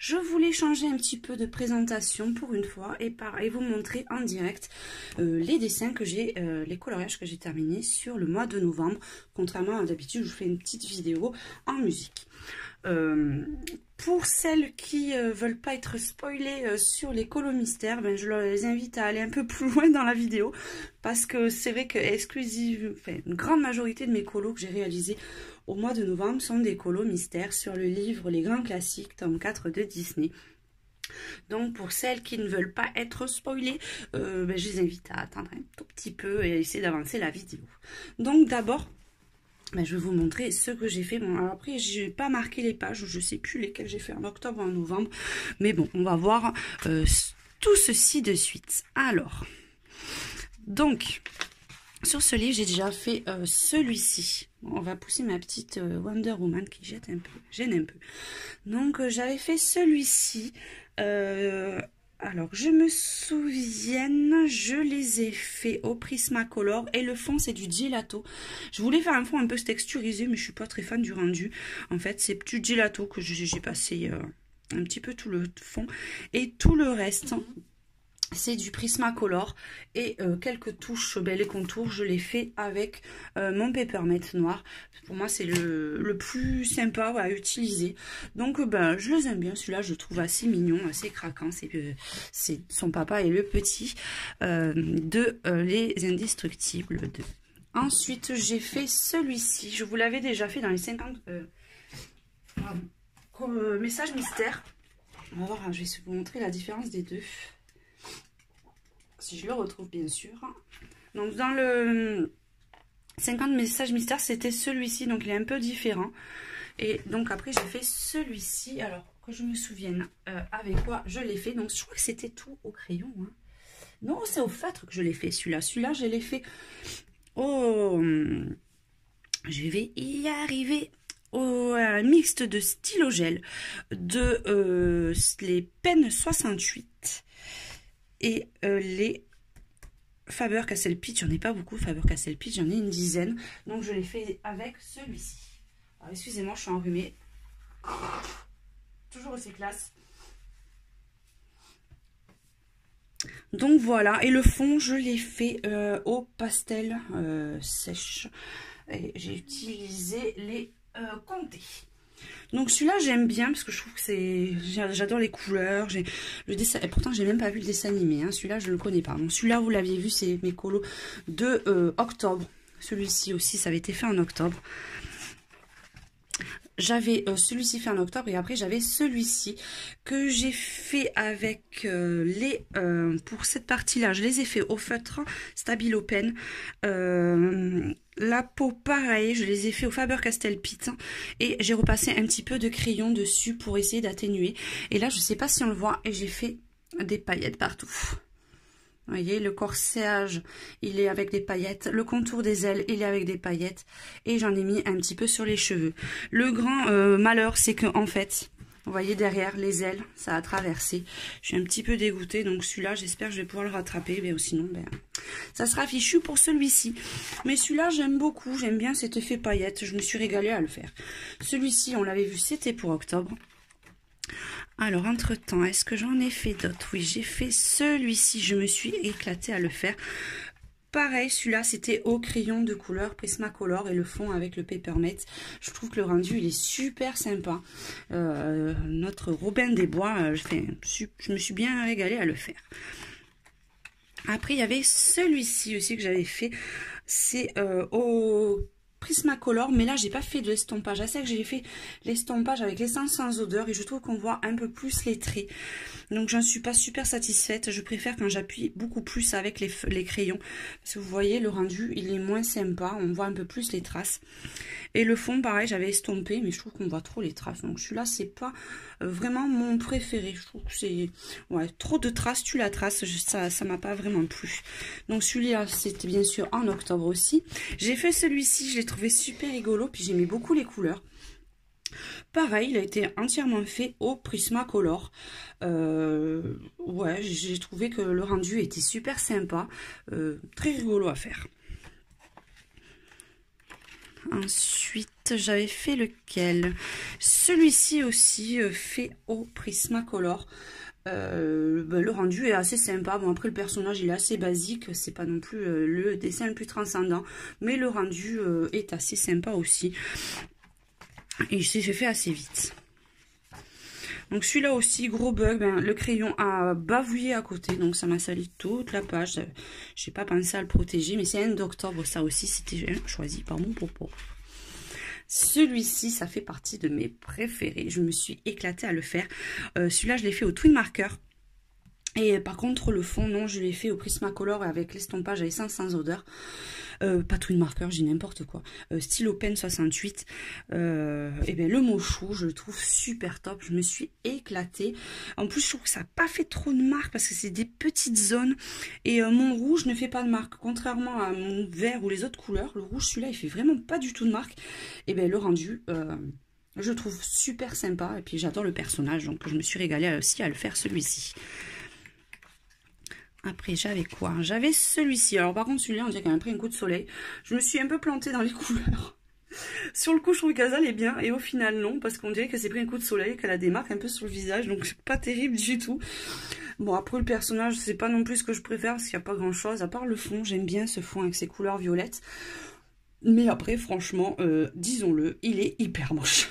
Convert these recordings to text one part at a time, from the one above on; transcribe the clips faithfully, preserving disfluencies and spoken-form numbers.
je voulais changer un petit peu de présentation pour une fois et pareil vous montrer en direct euh, les dessins que j'ai, euh, les coloriages que j'ai terminés sur le mois de novembre. Contrairement à d'habitude, je vous fais une petite vidéo en musique. Euh, pour celles qui euh, veulent pas être spoilées euh, sur les colos mystères, ben, je les invite à aller un peu plus loin dans la vidéo parce que c'est vrai que exclusive, enfin, une grande majorité de mes colos que j'ai réalisés au mois de novembre sont des colos mystères sur le livre Les Grands Classiques, tome quatre de Disney. Donc pour celles qui ne veulent pas être spoilées, euh, ben, je les invite à attendre un tout petit peu et à essayer d'avancer la vidéo. Donc d'abord, ben, je vais vous montrer ce que j'ai fait. Bon, alors après, j'ai pas marqué les pages, je sais plus lesquelles j'ai fait en octobre ou en novembre. Mais bon, on va voir euh, tout ceci de suite. Alors, donc, sur ce livre, j'ai déjà fait euh, celui-ci. Bon, on va pousser ma petite euh, Wonder Woman qui jette un peu, gêne un peu. Donc, euh, j'avais fait celui-ci. Euh, alors, je me souviens, je les ai fait au Prismacolor et le fond, c'est du gelato. Je voulais faire un fond un peu texturisé, mais je suis pas très fan du rendu. En fait, c'est du gelato que j'ai passé euh, un petit peu tout le fond et tout le reste. C'est du Prismacolor et euh, quelques touches, ben, les contours, je les fais avec euh, mon Peppermint noir. Pour moi, c'est le, le plus sympa à utiliser. Donc, ben, je les aime bien. Celui-là, je le trouve assez mignon, assez craquant. C'est euh, son papa et le petit euh, de euh, Les Indestructibles deux. Ensuite, j'ai fait celui-ci. Je vous l'avais déjà fait dans les cinquante euh, comme euh, message mystère. On va voir, hein, je vais vous montrer la différence des deux. Si je le retrouve bien sûr. Donc dans le cinquante messages mystères, c'était celui-ci, donc il est un peu différent. Et donc après j'ai fait celui-ci, alors que je me souvienne euh, avec quoi je l'ai fait. Donc je crois que c'était tout au crayon. Hein. Non, c'est au feutre que je l'ai fait celui-là. Celui-là je l'ai fait au... Je vais y arriver. Au euh, mixte de stylo gel de euh, les Pen soixante-huit. Et euh, les Faber-Castell Peach, j'en ai pas beaucoup, Faber-Castell Peach, j'en ai une dizaine. Donc je l'ai fait avec celui-ci. Alors excusez-moi, je suis enrhumée. Toujours aussi classe. Donc voilà, et le fond, je l'ai fait euh, au pastel euh, sèche. Et j'ai utilisé les euh, comtés. Donc celui-là j'aime bien parce que je trouve que c'est, j'adore les couleurs, j'ai le dessin, et pourtant j'ai même pas vu le dessin animé, hein. Celui-là je ne le connais pas. Donc celui-là vous l'aviez vu, c'est mes colos de euh, octobre. Celui-ci aussi ça avait été fait en octobre. J'avais euh, celui-ci fait en octobre et après j'avais celui-ci que j'ai fait avec euh, les euh, pour cette partie-là, je les ai fait au feutre Stabilo Pen. Euh, la peau pareil, je les ai fait au Faber-Castell Peach et j'ai repassé un petit peu de crayon dessus pour essayer d'atténuer. Et là je sais pas si on le voit et j'ai fait des paillettes partout. Vous voyez, le corsage, il est avec des paillettes. Le contour des ailes, il est avec des paillettes. Et j'en ai mis un petit peu sur les cheveux. Le grand euh, malheur, c'est que en fait, vous voyez derrière les ailes, ça a traversé. Je suis un petit peu dégoûtée. Donc celui-là, j'espère que je vais pouvoir le rattraper. Mais sinon, ben, ça sera fichu pour celui-ci. Mais celui-là, j'aime beaucoup. J'aime bien cet effet paillettes. Je me suis régalée à le faire. Celui-ci, on l'avait vu, c'était pour octobre. Alors, entre-temps, est-ce que j'en ai fait d'autres? Oui, j'ai fait celui-ci. Je me suis éclatée à le faire. Pareil, celui-là, c'était au crayon de couleur Prismacolor et le fond avec le Peppermint. Je trouve que le rendu, il est super sympa. Euh, notre Robin des Bois, euh, je, fais, je me suis bien régalée à le faire. Après, il y avait celui-ci aussi que j'avais fait. C'est euh, au... Prismacolor, mais là j'ai pas fait de l'estompage. Je sais que j'ai fait l'estompage avec l'essence sans odeur et je trouve qu'on voit un peu plus les traits. Donc j'en suis pas super satisfaite. Je préfère quand j'appuie beaucoup plus avec les, les crayons. Parce que vous voyez, le rendu il est moins sympa. On voit un peu plus les traces. Et le fond, pareil, j'avais estompé, mais je trouve qu'on voit trop les traces. Donc celui-là, c'est pas euh, vraiment mon préféré. Je trouve que c'est ouais, trop de traces, tu la traces. Je, ça ça m'a pas vraiment plu. Donc celui-là, c'était bien sûr en octobre aussi. J'ai fait celui-ci, je l'ai trouvé super rigolo. Puis j'aimais beaucoup les couleurs. Pareil, il a été entièrement fait au Prismacolor. Euh, ouais, j'ai trouvé que le rendu était super sympa. Euh, très rigolo à faire. Ensuite, j'avais fait lequel? Celui-ci aussi euh, fait au Prismacolor. Euh, ben, le rendu est assez sympa. Bon, après le personnage il est assez basique, c'est pas non plus euh, le dessin le plus transcendant, mais le rendu euh, est assez sympa aussi. Et j'ai fait assez vite. Donc celui-là aussi, gros bug, ben, le crayon a bavouillé à côté, donc ça m'a sali toute la page. J'ai pas pensé à le protéger, mais c'est un d'octobre, ça aussi, c'était choisi par mon popo. Celui-ci, ça fait partie de mes préférés. Je me suis éclatée à le faire. Euh, Celui-là, je l'ai fait au Twin Marker. Et par contre, le fond, non, je l'ai fait au Prismacolor avec l'estompage à essence sans odeur. Euh, pas Twin Marker, j'ai n'importe quoi. Euh, Stylo Pen soixante-huit. Euh, et bien, le Mochou, je le trouve super top. Je me suis éclatée. En plus, je trouve que ça n'a pas fait trop de marques parce que c'est des petites zones. Et euh, mon rouge ne fait pas de marque. Contrairement à mon vert ou les autres couleurs, le rouge, celui-là, il fait vraiment pas du tout de marque. Et bien, le rendu... Euh, je le trouve super sympa. Et puis, j'adore le personnage. Donc, je me suis régalée aussi à le faire celui-ci. Après, j'avais quoi? J'avais celui-ci. Alors, par contre, celui-là, on dirait qu'il a pris un coup de soleil. Je me suis un peu plantée dans les couleurs. Sur le coup, je trouve qu'elle est bien. Et au final, non. Parce qu'on dirait qu'elle s'est pris un coup de soleil, qu'elle a des marques un peu sur le visage. Donc, c'est pas terrible du tout. Bon, après, le personnage, c'est pas non plus ce que je préfère. Parce qu'il n'y a pas grand-chose. À part le fond, j'aime bien ce fond avec ses couleurs violettes. Mais après, franchement, euh, disons-le, il est hyper moche.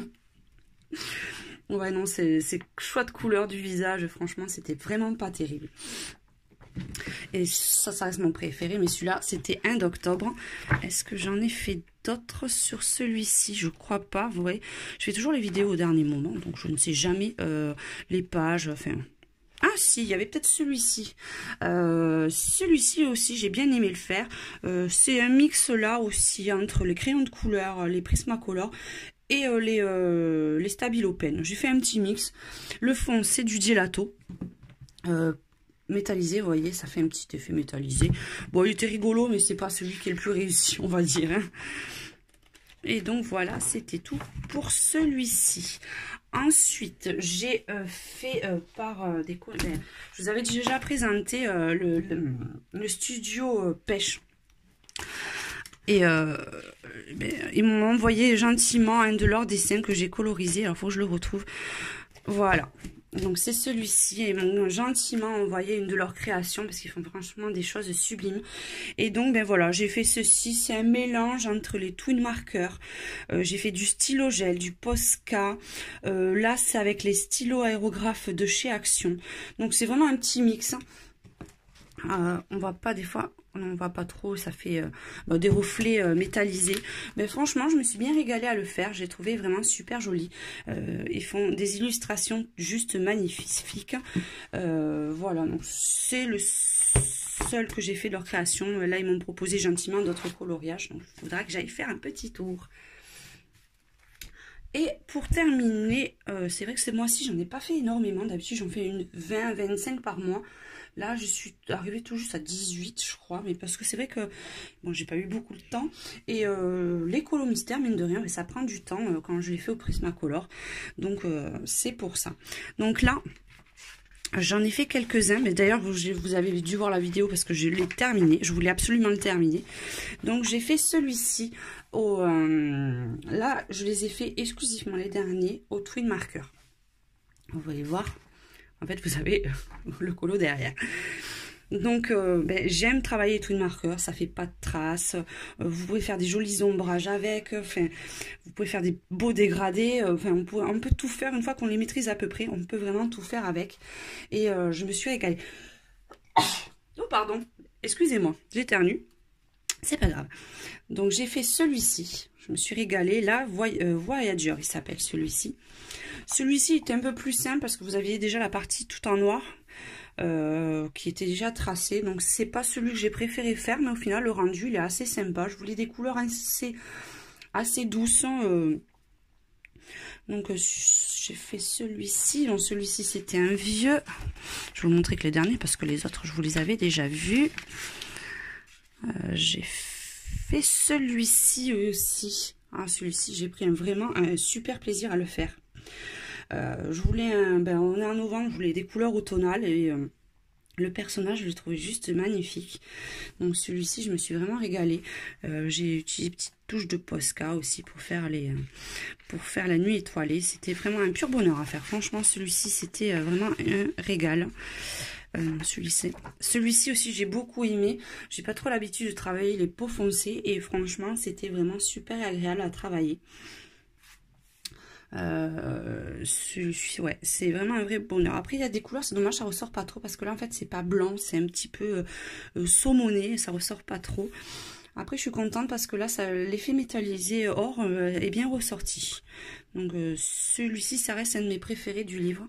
Ouais, non, c'est choix de couleur du visage. Franchement, c'était vraiment pas terrible. Et ça, ça reste mon préféré, mais celui-là, c'était un d'octobre. Est-ce que j'en ai fait d'autres sur celui-ci? Je crois pas, vous voyez. Je fais toujours les vidéos au dernier moment, donc je ne sais jamais euh, les pages, enfin... Ah si, il y avait peut-être celui-ci. Euh, celui-ci aussi, j'ai bien aimé le faire. Euh, c'est un mix là aussi entre les crayons de couleur, les Prismacolor et euh, les, euh, les Stabilo Pen. J'ai fait un petit mix. Le fond, c'est du gelato. Euh, métallisé, vous voyez, ça fait un petit effet métallisé. Bon, il était rigolo, mais c'est pas celui qui est le plus réussi, on va dire. Hein. Et donc, voilà, c'était tout pour celui-ci. Ensuite, j'ai euh, fait euh, par euh, des collègues. Je vous avais déjà présenté euh, le, le, le studio euh, pêche. Et euh, ben, ils m'ont envoyé gentiment un de leurs dessins que j'ai colorisé. Alors, il faut que je le retrouve. Voilà. Donc, c'est celui-ci. Ils m'ont gentiment envoyé une de leurs créations parce qu'ils font franchement des choses sublimes. Et donc, ben voilà, j'ai fait ceci. C'est un mélange entre les Twin Markers. Euh, j'ai fait du stylo gel, du Posca. Euh, là, c'est avec les stylos aérographes de chez Action. Donc, c'est vraiment un petit mix. Euh, on voit pas des fois... On voit pas trop, ça fait euh, bah, des reflets euh, métallisés. Mais franchement, je me suis bien régalée à le faire. J'ai trouvé vraiment super joli. Euh, ils font des illustrations juste magnifiques. Euh, voilà, donc c'est le seul que j'ai fait de leur création. Là, ils m'ont proposé gentiment d'autres coloriages. Donc, il faudra que j'aille faire un petit tour. Et pour terminer, euh, c'est vrai que ce mois-ci, j'en ai pas fait énormément. D'habitude, j'en fais une vingt à vingt-cinq par mois. Là, je suis arrivée tout juste à dix-huit, je crois. Mais parce que c'est vrai que bon, j'ai pas eu beaucoup de temps. Et euh, les colos mystères, mine de rien, mais ça prend du temps euh, quand je les fais au Prismacolor. Donc, euh, c'est pour ça. Donc là... J'en ai fait quelques-uns, mais d'ailleurs vous, vous avez dû voir la vidéo parce que je l'ai terminé. Je voulais absolument le terminer. Donc j'ai fait celui-ci. Au, euh, là, je les ai fait exclusivement les derniers au Twin Marker. Vous allez voir. En fait, vous avez le colo derrière. Donc, euh, ben, j'aime travailler Twin Marker, ça fait pas de traces. Euh, vous pouvez faire des jolis ombrages avec. Enfin, vous pouvez faire des beaux dégradés. Euh, enfin, on peut, on peut tout faire une fois qu'on les maîtrise à peu près. On peut vraiment tout faire avec. Et euh, je me suis régalée. Oh, pardon. Excusez-moi, j'éternue. C'est pas grave. Donc, j'ai fait celui-ci. Je me suis régalée. Là, euh, Voyager, il s'appelle celui-ci. Celui-ci est un peu plus simple parce que vous aviez déjà la partie tout en noir. Euh, qui était déjà tracé, donc c'est pas celui que j'ai préféré faire, mais au final le rendu il est assez sympa. Je voulais des couleurs assez, assez douces, euh, donc euh, j'ai fait celui-ci. Donc celui-ci c'était un vieux, je vais vous montrer que les derniers parce que les autres je vous les avais déjà vus. Euh, j'ai fait celui-ci aussi. Ah, celui-ci j'ai pris un, vraiment un super plaisir à le faire. Euh, je voulais un, ben on est en novembre, je voulais des couleurs automnales et euh, le personnage je le trouvais juste magnifique. Donc celui-ci je me suis vraiment régalée. Euh, j'ai utilisé des petites touche de Posca aussi pour faire les pour faire la nuit étoilée. C'était vraiment un pur bonheur à faire. Franchement, celui-ci, c'était vraiment un régal. Euh, celui-ci celui-ci aussi, j'ai beaucoup aimé. J'ai pas trop l'habitude de travailler les peaux foncées et franchement, c'était vraiment super agréable à travailler. Euh, celui-ci, ouais, c'est vraiment un vrai bonheur. Après, il y a des couleurs, c'est dommage, ça ressort pas trop parce que là, en fait, c'est pas blanc, c'est un petit peu euh, saumoné, ça ressort pas trop. Après, je suis contente parce que là, l'effet métallisé or euh, est bien ressorti. Donc, euh, celui-ci, ça reste un de mes préférés du livre.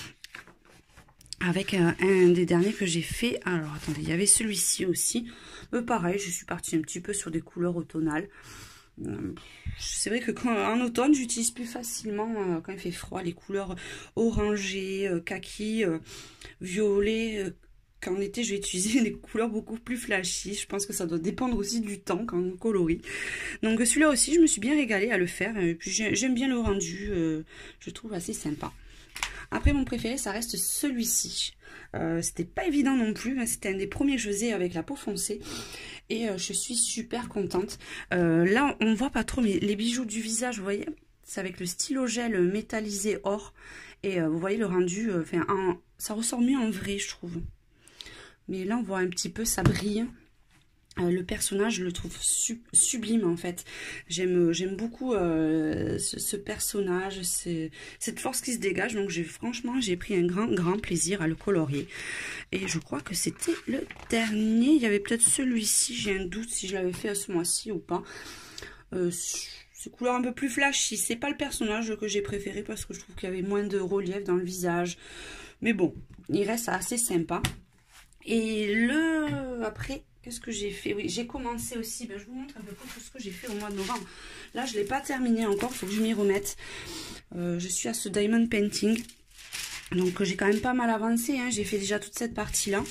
Avec euh, un des derniers que j'ai fait. Alors, attendez, il y avait celui-ci aussi. Euh, pareil, je suis partie un petit peu sur des couleurs automnales. Euh, C'est vrai que quand, en automne, j'utilise plus facilement, euh, quand il fait froid, les couleurs orangées, euh, kaki, euh, violet. Euh, Qu'en été, je vais utiliser des couleurs beaucoup plus flashy. Je pense que ça doit dépendre aussi du temps quand on colorie. Donc celui-là aussi, je me suis bien régalée à le faire. Et puis j'aime bien le rendu, euh, je trouve assez sympa. Après, mon préféré, ça reste celui-ci. Euh, C'était pas évident non plus. C'était un des premiers que je faisais avec la peau foncée. Et euh, je suis super contente. Euh, là, on voit pas trop, mais les bijoux du visage, vous voyez, c'est avec le stylo gel métallisé or. Et euh, vous voyez le rendu, euh, enfin, un, ça ressort mieux en vrai, je trouve. Mais là, on voit un petit peu, ça brille. Euh, le personnage, je le trouve sub sublime, en fait. J'aime j'aime beaucoup euh, ce, ce personnage, cette force qui se dégage. Donc, franchement, j'ai pris un grand, grand plaisir à le colorier. Et je crois que c'était le dernier. Il y avait peut-être celui-ci. J'ai un doute si je l'avais fait à ce mois-ci ou pas. Euh, ces couleurs un peu plus flashy. C'est pas le personnage que j'ai préféré parce que je trouve qu'il y avait moins de relief dans le visage. Mais bon, il reste assez sympa. Et le après, qu'est-ce que j'ai fait? Oui, j'ai commencé aussi, ben, je vous montre un peu plus ce que j'ai fait au mois de novembre. Là, je ne l'ai pas terminé encore, il faut que je m'y remette. Euh, je suis à ce diamond painting. Donc, j'ai quand même pas mal avancé, hein. J'ai fait déjà toute cette partie-là.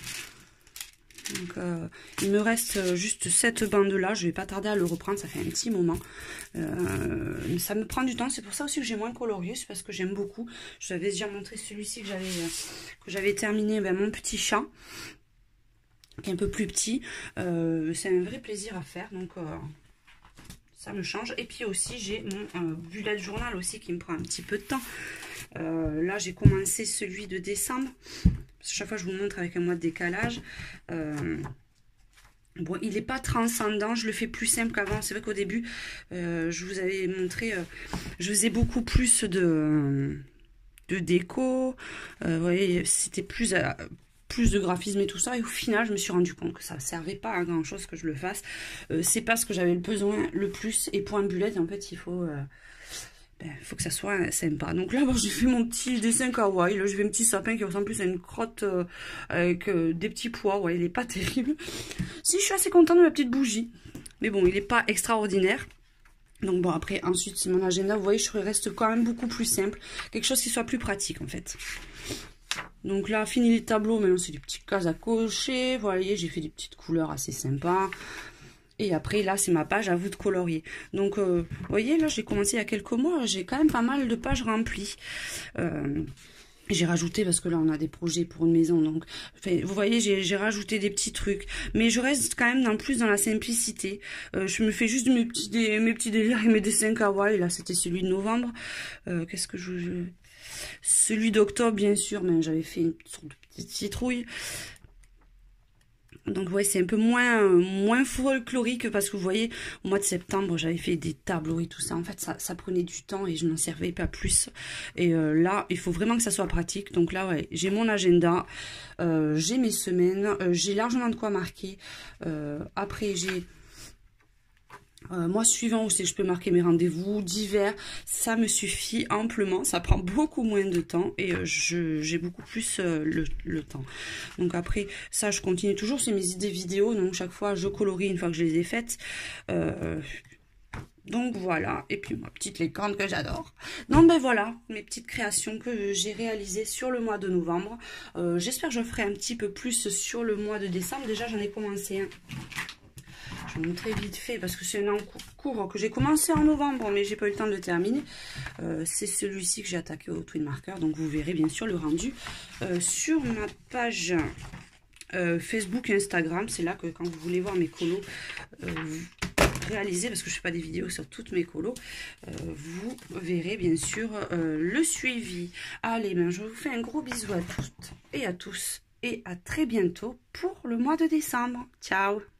Donc, euh, il me reste juste cette bande-là. Je ne vais pas tarder à le reprendre, ça fait un petit moment. Euh, ça me prend du temps, c'est pour ça aussi que j'ai moins colorié, c'est parce que j'aime beaucoup. Je vous avais déjà montré celui-ci que j'avais que j'avais terminé, ben, mon petit chat, qui est un peu plus petit. Euh, c'est un vrai plaisir à faire, donc euh, ça me change. Et puis aussi, j'ai mon euh, bullet journal aussi qui me prend un petit peu de temps. Euh, là, j'ai commencé celui de décembre. Chaque fois, je vous montre avec un mois de décalage. Euh, bon, il n'est pas transcendant. Je le fais plus simple qu'avant. C'est vrai qu'au début, euh, je vous avais montré, euh, je faisais beaucoup plus de, de déco. Euh, vous voyez, c'était plus, euh, plus de graphisme et tout ça. Et au final, je me suis rendu compte que ça ne servait pas à grand-chose que je le fasse. Euh, C'est pas ce que j'avais le besoin le plus. Et pour un bullet, en fait, il faut... Euh, il ben, faut que ça soit sympa. Donc là, bon, j'ai fait mon petit dessin kawaii. Là, j'ai fait un petit sapin qui ressemble plus à une crotte euh, avec euh, des petits pois. Ouais, il est pas terrible. Si, je suis assez contente de ma petite bougie. Mais bon, il n'est pas extraordinaire. Donc bon, après, ensuite, c'est mon agenda. Vous voyez, je reste quand même beaucoup plus simple. Quelque chose qui soit plus pratique, en fait. Donc là, fini les tableaux. Maintenant, c'est des petites cases à cocher. Vous voyez, j'ai fait des petites couleurs assez sympas. Et après, là, c'est ma page à vous de colorier. Donc, euh, vous voyez, là, j'ai commencé il y a quelques mois. J'ai quand même pas mal de pages remplies. Euh, j'ai rajouté, parce que là, on a des projets pour une maison. Donc, enfin, vous voyez, j'ai rajouté des petits trucs. Mais je reste quand même dans plus dans la simplicité. Euh, je me fais juste mes petits, des, mes petits délires et mes dessins kawaii. Là, c'était celui de novembre. Euh, Qu'est-ce que je... je... Celui d'octobre, bien sûr. Mais j'avais fait une sorte de petite citrouille. Donc ouais, c'est un peu moins euh, moins folklorique parce que vous voyez, au mois de septembre, j'avais fait des tableaux et tout ça. En fait, ça, ça prenait du temps et je n'en servais pas plus. Et euh, là, il faut vraiment que ça soit pratique. Donc là, ouais, j'ai mon agenda, euh, j'ai mes semaines, euh, j'ai largement de quoi marquer. Euh, après, j'ai... Euh, mois suivant aussi, je peux marquer mes rendez-vous d'hiver, ça me suffit amplement, ça prend beaucoup moins de temps et euh, j'ai beaucoup plus euh, le, le temps. Donc après, ça je continue toujours, c'est mes idées vidéo, donc chaque fois je colorie une fois que je les ai faites. Euh, donc voilà, et puis ma petite licorne que j'adore. Donc ben voilà, mes petites créations que j'ai réalisées sur le mois de novembre. Euh, J'espère que je ferai un petit peu plus sur le mois de décembre, déjà j'en ai commencé un. Je vais vous montrer vite fait parce que c'est un cours que j'ai commencé en novembre mais j'ai pas eu le temps de le terminer. Euh, c'est celui-ci que j'ai attaqué au twin marker, donc vous verrez bien sûr le rendu euh, sur ma page euh, Facebook et Instagram. C'est là que quand vous voulez voir mes colos, euh, réalisé, parce que je ne fais pas des vidéos sur toutes mes colos, euh, vous verrez bien sûr euh, le suivi. Allez, ben, je vous fais un gros bisou à toutes et à tous. Et à très bientôt pour le mois de décembre. Ciao!